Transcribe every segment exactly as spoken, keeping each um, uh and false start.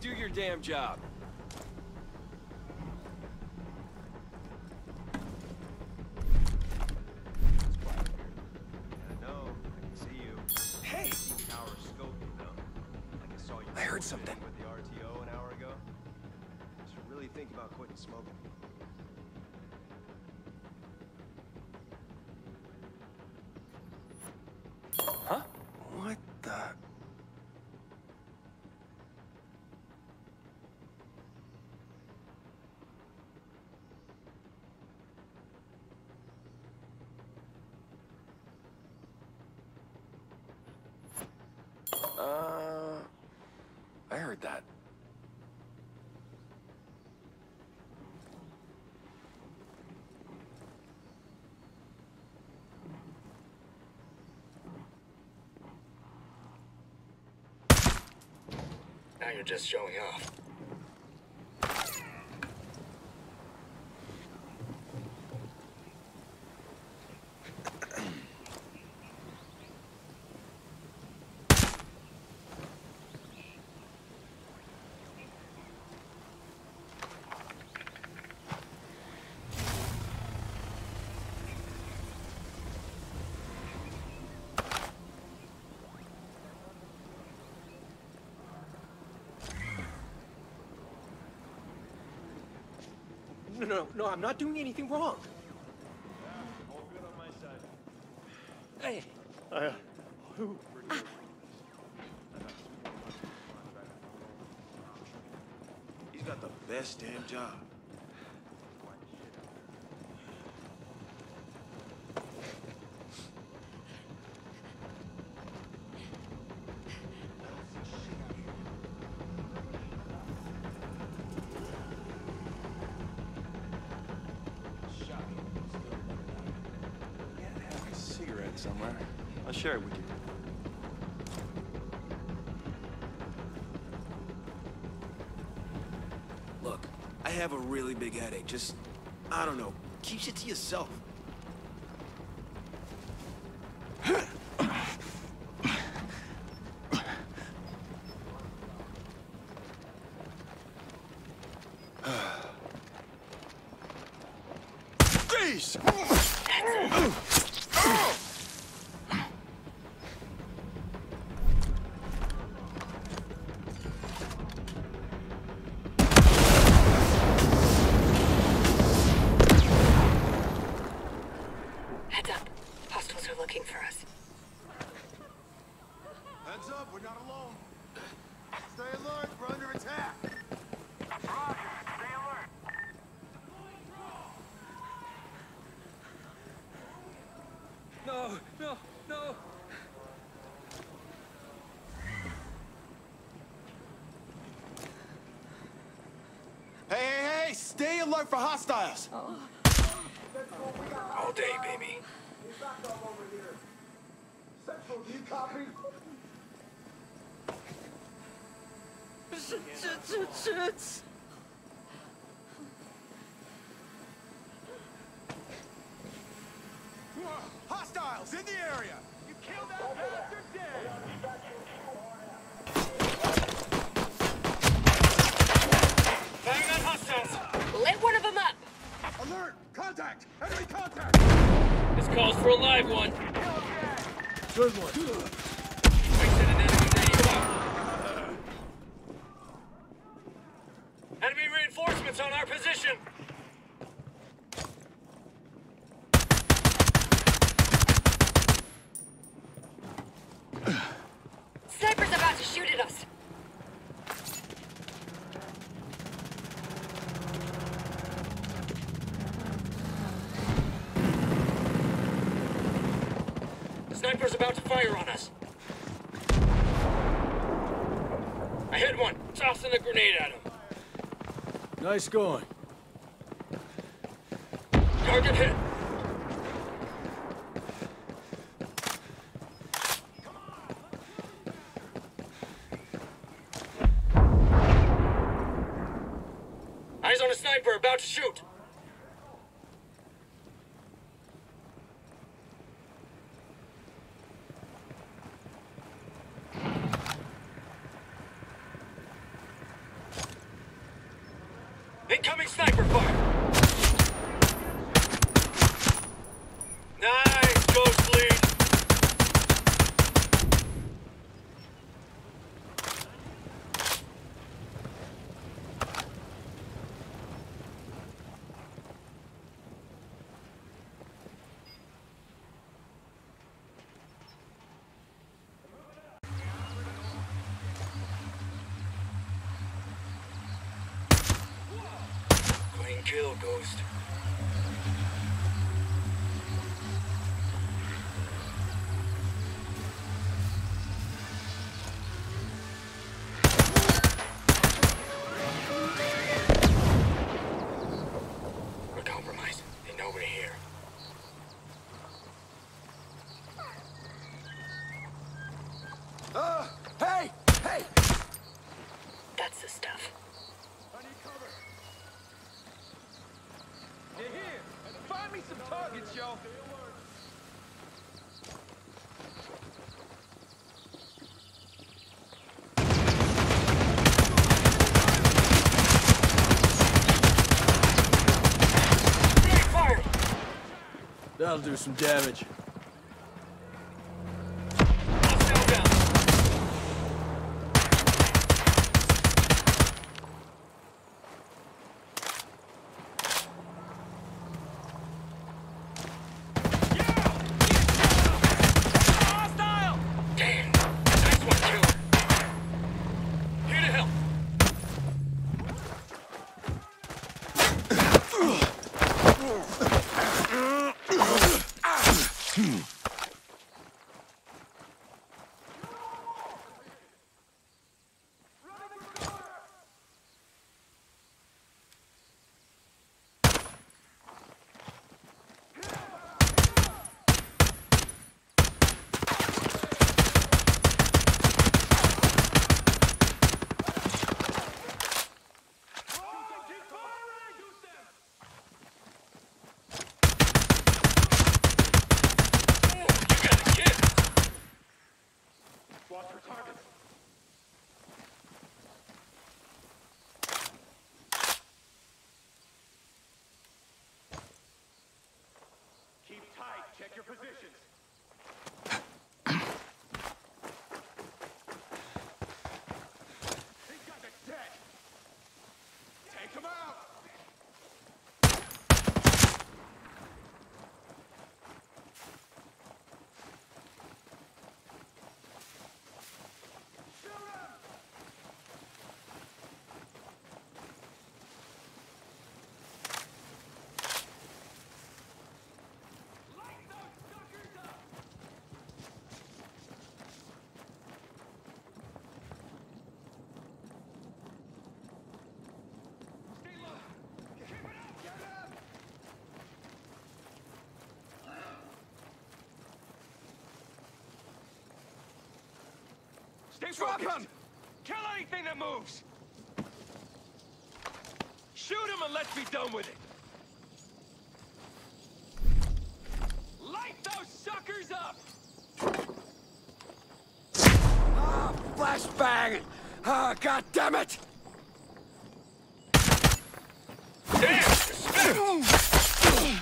do your damn job. Hey! I heard something. With the R T O an hour ago. I should really think about quitting smoking. Huh? What the? Uh, I heard that. Now you're just showing off. No, no, no, I'm not doing anything wrong. All good on my side. Hey. Uh, who? He's got the best damn job. Somewhere. I'll share it with you. Look, I have a really big headache. Just, I don't know, keep shit to yourself. Jeez! Heads up. Hostiles are looking for us. Heads up, we're not alone. Stay alert, we're under attack. Roger, stay alert. No, no, no. Hey, hey, hey, stay alert for hostiles. Oh. All day, baby. Central, do you copy? Shit, shit, shit, shit. Hostiles in the area! You killed that bastard dead! Firing on hostiles! Lit one of them up! Alert! Contact! Enemy contact! This calls for a live one. Good one. Wasted an enemy's aim. Enemy reinforcements on our position. Sniper's about to shoot at us! The sniper's about to fire on us. I hit one, tossing a grenade at him. Nice going. Target hit. Eyes on a sniper about to shoot. Sniper fire! Nice, Ghost Lead! Clean kill, Ghost. We're compromised. They know we're here. Uh, hey! Hey! That's the stuff. I need cover. You're here. Find me some targets, yo. Grenade fire! That'll do some damage. Hostile down. Hostile! Damn! Nice one, killer! Here to help! Keep firing! Shoot them! Oh, you got a kid! Watch for targets. Keep tight. Check your positions. These guys are dead. Take them out. Shoot 'em! Light those suckers up! Stay low! Keep it up! Get up! Stay Drop focused! him! Kill anything that moves! Shoot him and let's be done with it! Light those suckers up! Ah, flashbang! Ah, god damn it! Damn! Respect!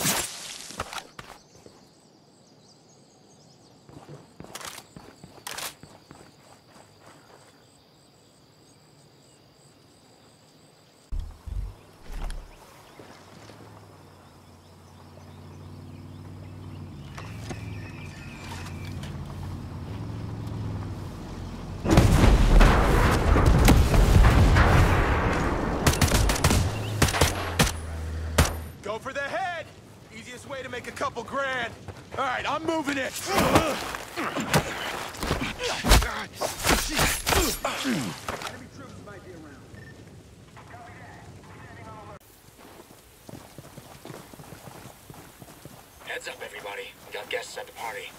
Go for the head! Easiest way to make a couple grand. All right, I'm moving it. Enemy troops might be around. Heads up, everybody. We got guests at the party.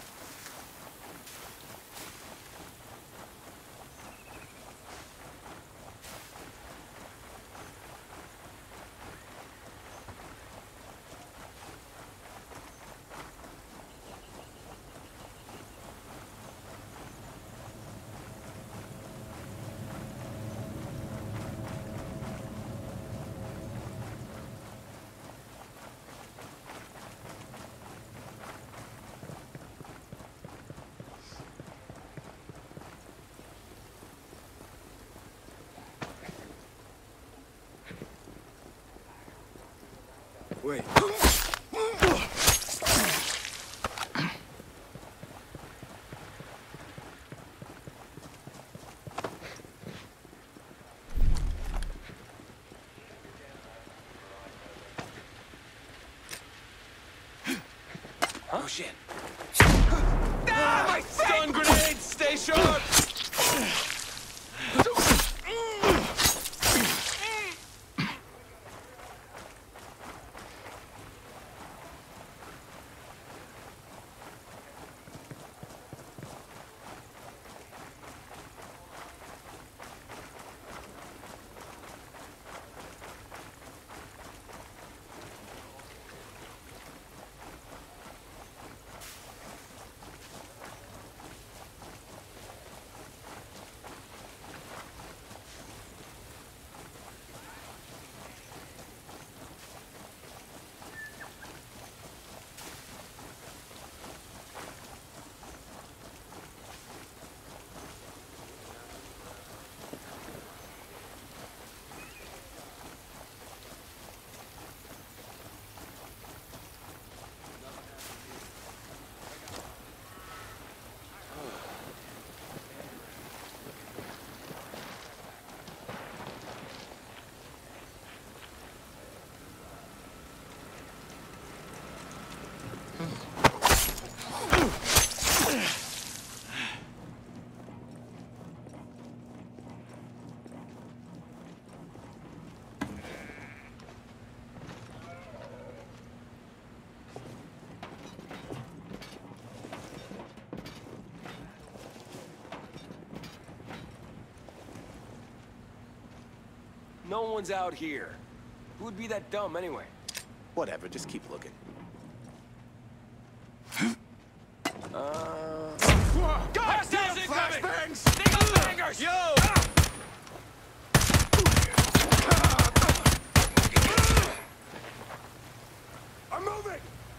Wait. Oh shit. Ah, my stun grenades! Stay sharp! No one's out here. Who would be that dumb anyway? Whatever, just keep looking. Uh... God damn flashbangs! They got bangers! Yo! I'm moving!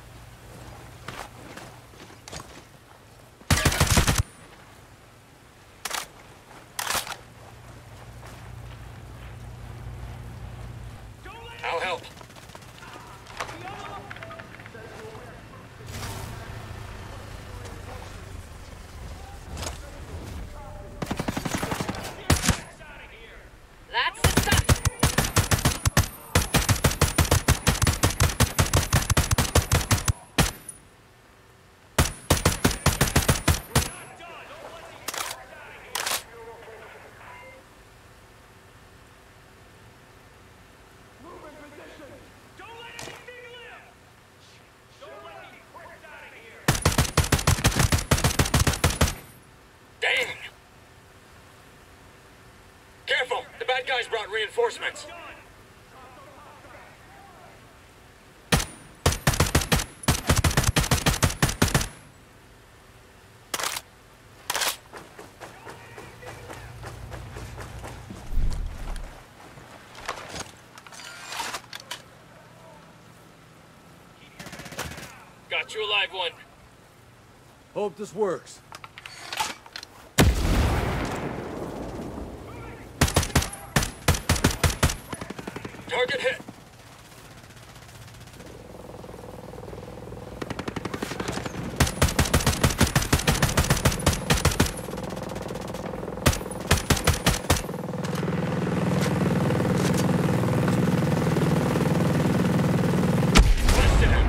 I'll help. That's the stuff. Dang! Careful! The bad guys brought reinforcements. Got you a live one. Hope this works. Target hit. Blasted him.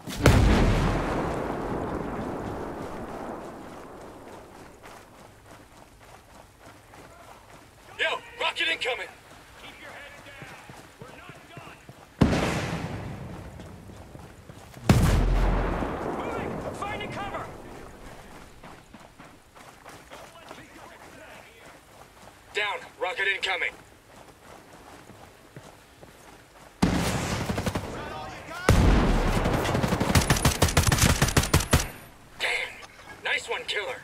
Yo, rocket incoming! Keep your head down. We're not done. Moving! Finding cover! Down, rocket incoming. Damn! Nice one, killer.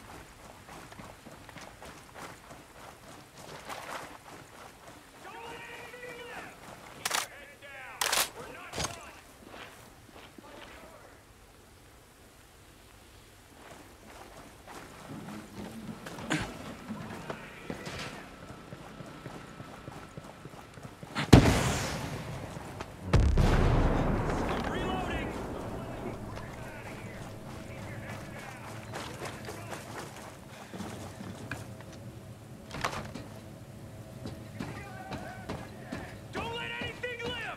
Don't let anything live!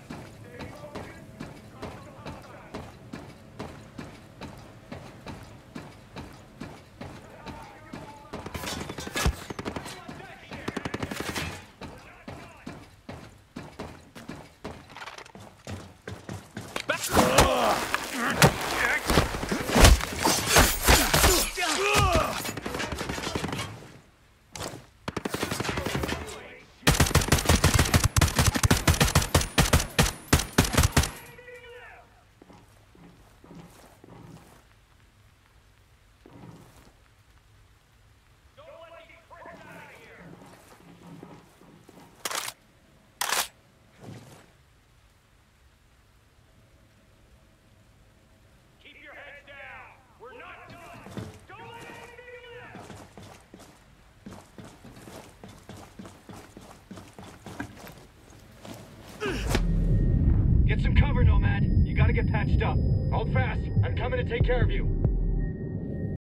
Keep your head down. We're not done. Don't let anything live. Get some cover, Nomad. You gotta get patched up. Hold fast. I'm coming to take care of you.